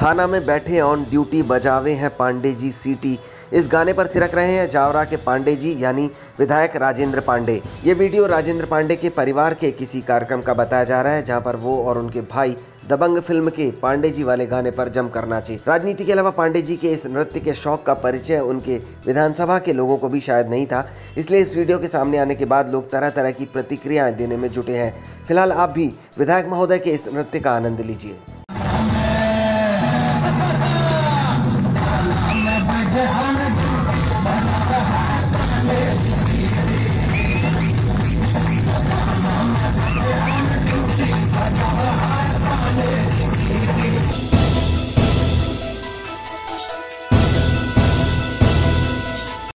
थाना में बैठे ऑन ड्यूटी बजावे हैं पांडे जी सीटी। इस गाने पर थिरक रहे हैं जावरा के पांडे जी यानी विधायक राजेंद्र पांडे। ये वीडियो राजेंद्र पांडे के परिवार के किसी कार्यक्रम का बताया जा रहा है, जहां पर वो और उनके भाई दबंग फिल्म के पांडे जी वाले गाने पर जमकर नाचे। राजनीति के अलावा पांडे जी के इस नृत्य के शौक का परिचय उनके विधानसभा के लोगों को भी शायद नहीं था, इसलिए इस वीडियो के सामने आने के बाद लोग तरह तरह की प्रतिक्रियाएं देने में जुटे हैं। फिलहाल आप भी विधायक महोदय के इस नृत्य का आनंद लीजिए।